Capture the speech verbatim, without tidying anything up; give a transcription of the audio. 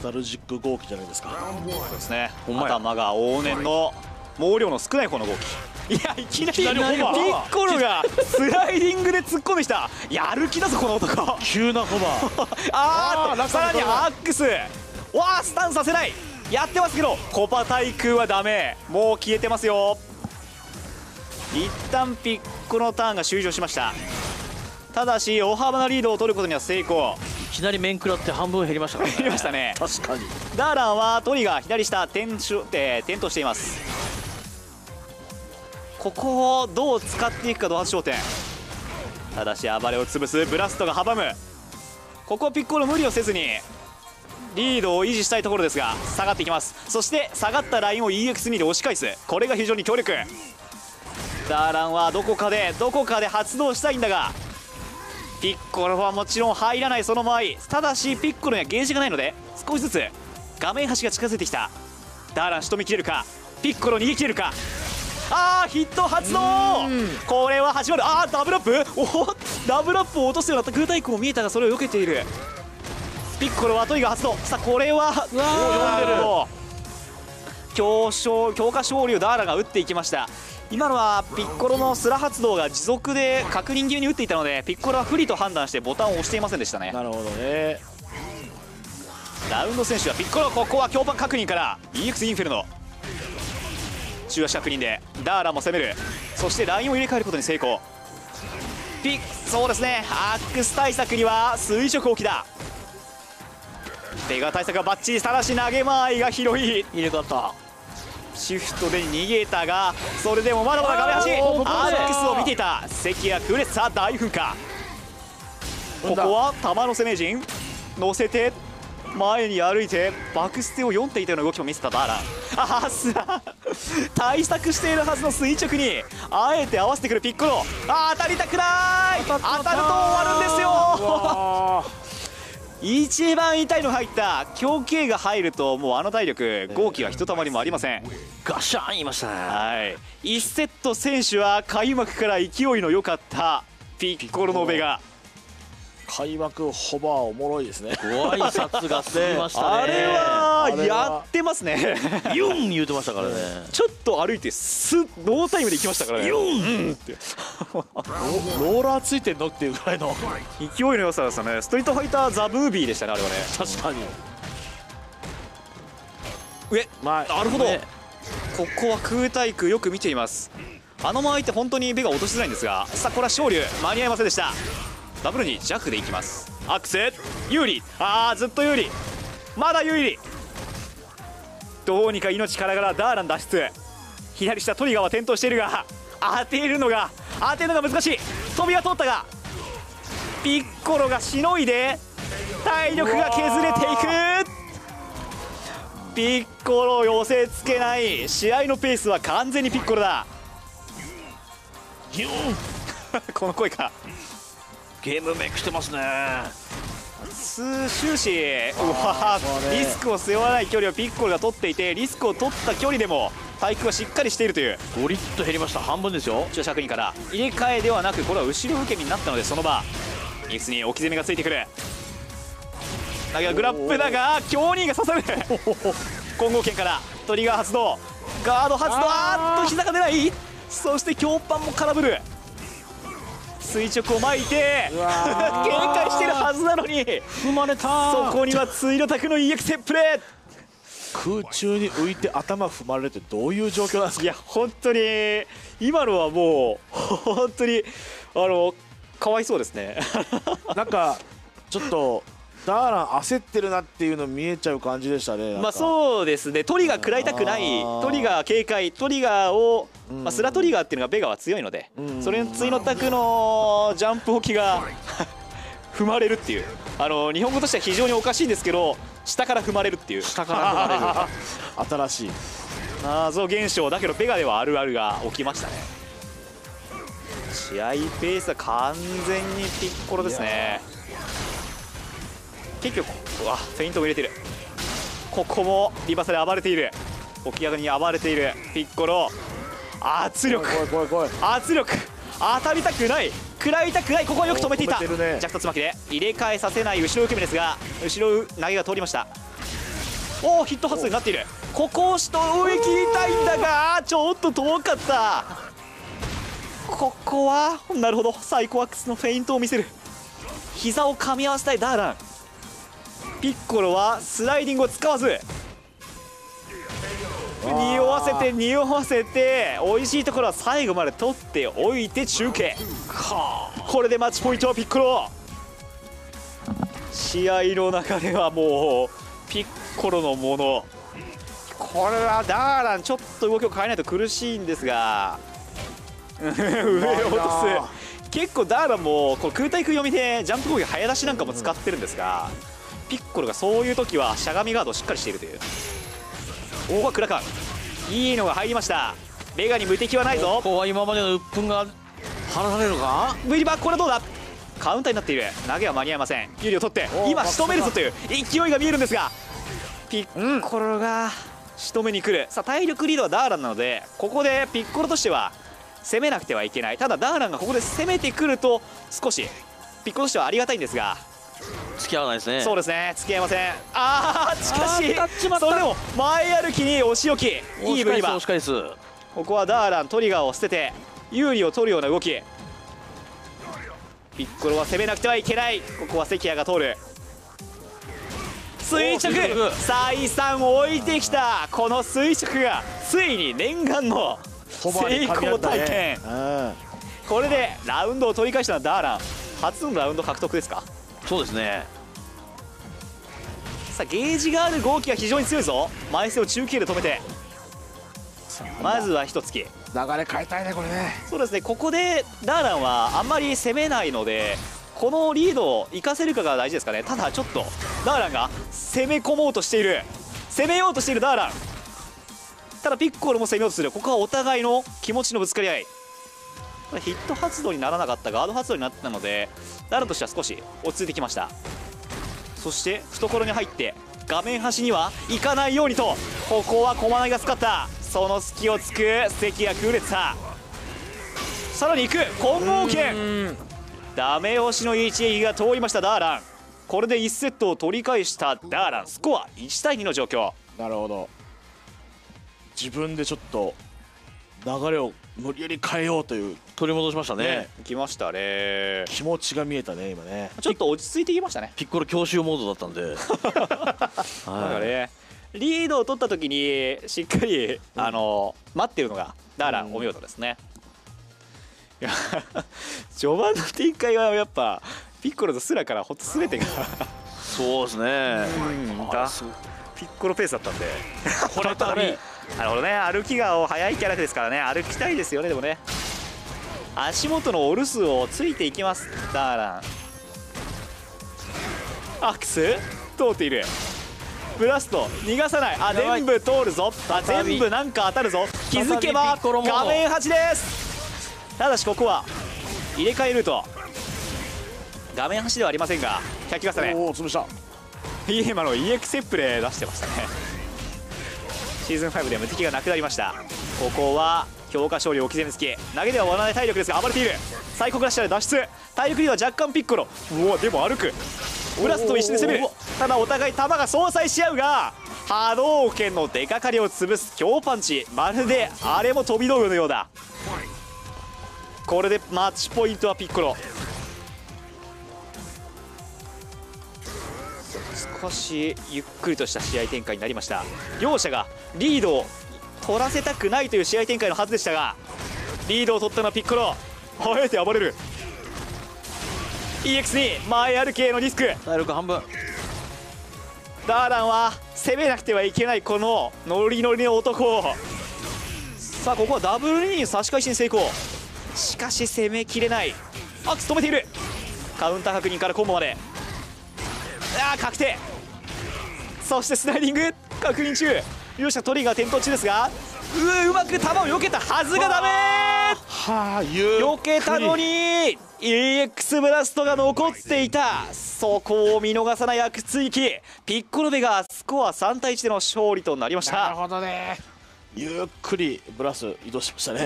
タルジック号機じゃないですか。 そうですね。頭が往年の毛量の少ない方の号機。いや、いきなりピッコロがスライディングで突っ込んできた。やる気だぞこの男。 急なホバー。 あーっとさらにアックス。わあ、スタンさせない。やってますけどコパ対空はダメ。もう消えてますよ。一旦ピッコロのターンが終了しました。ただし大幅なリードを取ることには成功。 いきなり面食らって半分減りましたからね。 減りましたね。 確かに。 ダーランはトリガー左下点し、えー、点灯しています。ここをどう使っていくかド発焦点。ただし暴れを潰すブラストが阻む。ここピッコロ無理をせずにリードを維持したいところですが下がっていきます。そして下がったラインを イーエックスに で押し返す。これが非常に強力。ダーランはどこかでどこかで発動したいんだがピッコロはもちろん入らない。その間合い。ただしピッコロにはゲージがないので少しずつ画面端が近づいてきた。ダーラン仕留めきれるか。ピッコロ逃げ切れるか。あーヒット発動。これは始まる。あーダブルアップ。おおダブルアップを落とすようなグータイクも見えたがそれを避けている。ピッコロはトリガー発動。さあこれは読んでる。強勝強化勝利をダーランが打っていきました。今のはピッコロのスラ発動が持続で確認気味に打っていたのでピッコロは不利と判断してボタンを押していませんでしたね。 なるほどね。 ラウンド選手はピッコロ。ここは強パン確認から イーエックス インフェルノ中足確認でダーランも攻める。そしてラインを入れ替えることに成功。ピッそうですねアックス対策には垂直置きだ。ベガ対策はバッチリ。ただし投げ間合いが広い。 入れ方シフトで逃げたがそれでもまだまだ画面端。アークスを見ていた関谷クレッサー大噴火。ここは玉乗せ名人乗せて前に歩いてバクステを読んでいたような動きも見せたダーラン。ああすら対策しているはずの垂直にあえて合わせてくるピッコロ。あー当たりたくない。当たると終わるんですよ。一番痛いの入った強形が入るともうあの体力号機はひとたまりもありません。 ガシャン言いましたね。 はいいちセット選手は開幕から勢いの良かったピッコロのベガ。 開幕ホバーおもろいですね。 ご挨拶が過ぎましたね。 あれはやってますね。 ユン言うてましたからね。 ちょっと歩いてスッノータイムで行きましたからね。ユンってローラーついてんのっていうぐらいの勢いの良さですよね。ストリートファイターザ・ムービーでしたねあれはね。 確かに。 上まあなるほど、ね、ここは空対空よく見ています。あの間合いって本当にベガ落としづらいんですがさあこれは昇竜間に合いませんでした。ダブルに弱でいきます。アックス有利。あーずっと有利。まだ有利。どうにか命からがらダーラン脱出。左下トリガーは転倒しているが当てるのが当てるのが難しい。飛びは通ったがピッコロがしのいで体力が削れていく。ピッコロ寄せつけない。試合のペースは完全にピッコロだ。この声か。 ゲームめくしてますね。 終始うわリスクを背負わない距離をピッコロが取っていてリスクを取った距離でも対空はしっかりしているという。 ごリット減りました。半分ですよ。 中尺にから入れ替えではなくこれは後ろ受け身になったのでその場イーエックスに置き攻めがついてくる。だけどグラップだが強にが刺さる。混合剣からトリガー発動ガード発動。あーっと膝が出ない。そして強パンも空振る。垂直を巻いて警戒してるはずなのに踏まれた。 そこにはツイロタクの イーエックス プレー。 空中に浮いて頭踏まれるってどういう状況なんですか。 いや本当に今のはもう本当にあのかわいそうですね。 なんかちょっとダーラン焦ってるなっていうの見えちゃう感じでしたね。 まあそうですね。トリガー食らいたくない。トリガー警戒トリガーを、まあ、スラトリガーっていうのがベガは強いのでそれにツイノタクのジャンプ置きが踏まれるっていうあの日本語としては非常におかしいんですけど下から踏まれるっていう下から踏まれる新しい謎現象だけどベガではあるあるが起きましたね。試合ペースは完全にピッコロですね。結局うわフェイントも入れてる。ここもリバサで暴れている。起き上がりに暴れているピッコロ。圧力圧力当たりたくない食らいたくない。ここはよく止めていた。ジャクトつまきで入れ替えさせない後ろ受け身ですが後ろ投げが通りました。 おおヒット発動になっている。ここをしと上切りたいんだがちょっと遠かった。ここはなるほどサイコワックスのフェイントを見せる。膝を噛み合わせたいダーラン。ピッコロはスライディングを使わず匂わせて匂わせて美味しいところは最後まで取っておいて中継。これでマッチポイントはピッコロ。試合の流れはもうピッコロのもの。これはダーランちょっと動きを変えないと苦しいんですが上を落とす。結構ダーランもこの空対空読みでジャンプ攻撃早出しなんかも使ってるんですが、ピッコロがそういう時はしゃがみガードをしっかりしているという。おおクラカンいいのが入りました。ベガに無敵はないぞ。 ここは今までの鬱憤が晴らされるのか。 ブリバーこれどうだ。カウンターになっている。投げは間に合いません。有利を取って今仕留めるぞという勢いが見えるんですが、ピッコロが仕留めに来る。さあ体力リードはダーランなのでここでピッコロとしては攻めなくてはいけない。ただダーランがここで攻めてくると少しピッコロとしてはありがたいんですが、 付き合わないですね。 そうですね付き合いません。あーしかしあー立っちまった。 それでも前歩きに押し置きいいブリバー。 押し返す。 ここはダーラントリガーを捨てて有利を取るような動き。ピッコロは攻めなくてはいけない。ここは関谷が通る。垂直おー再三置いてきた。この垂直がついに念願の成功体験。これでラウンドを取り返したのはダーラン初のラウンド獲得ですか。 そうですね。 さあゲージがある豪輝が非常に強いぞ。前背を中継で止めてまずは一突き。 流れ変えたいねこれね。 そうですねここでダーランはあんまり攻めないのでこのリードを生かせるかが大事ですかね。ただちょっとダーランが攻め込もうとしている。攻めようとしているダーラン。ただピッコロも攻めようとする。ここはお互いの気持ちのぶつかり合い。ヒット発動にならなかったガード発動になったのでダーランとしては少し落ち着いてきました。そして懐に入って画面端には行かないようにとここは駒投げが使った。その隙をつく関がクーレッツァ。さらに行く混合剣。ダメ押しの一撃が通りましたダーラン。これでいちセットを取り返したダーラン。スコアいちたいにの状況。 なるほど。自分でちょっと流れを無理やり変えようという取り戻しましたね。 ね来ましたね。 気持ちが見えたね今ね。 ちょっと落ち着いてきましたね。 ピッコロ強襲モードだったんでなんかねリードを取った時にしっかり、あの待ってるのがダーランお見事ですね。いや序盤の展開はやっぱピッコロとスラからほんと全てがそうですね。 だピッコロペースだったんでこれたりなるほどね。歩きが速いキャラですからね歩きたいですよね。でもね足元のお留守をついていきますダーラン。アクス通っている。ブラスト逃がさない。あ全部通るぞ。あ全部なんか当たるぞ。気づけば画面端です。ただしここは入れ替えルート画面端ではありませんが百鬼重ね。 おお潰した。 イエマの イーエックス エプレ出してましたね。シーズンファイブで無敵がなくなりました。ここは強化勝利置き攻めつき投げでは終わらない体力ですが暴れている。サイコクラッシャーで脱出。体力リードは若干ピッコロ。うわでも歩く。ブラストと一緒に攻める。ただお互い弾が相殺し合うが波動拳の出かかりを潰す強パンチ。まるであれも飛び道具のようだ。これでマッチポイントはピッコロ。少しゆっくりとした試合展開になりました。両者がリードを取らせたくないという試合展開のはずでしたがリードを取ったのはピッコロ。あえて暴れる。 イーエックス に前歩きへのリスク。 体力半分。 ダーランは攻めなくてはいけないこのノリノリの男。さあここはダブルに差し返しに成功。しかし攻めきれない。アクス止めている。カウンター確認からコンボまでああ確定。そしてスライディング確認中。両者トリガー点灯中ですがううまく球を避けたはずがダメ。 はあ避けたのに イーエックス ブラストが残っていた。そこを見逃さない悪追撃。ピッコロベがスコアさんたいいちでの勝利となりました。 なるほどね。ゆっくりブラス移動しましたね。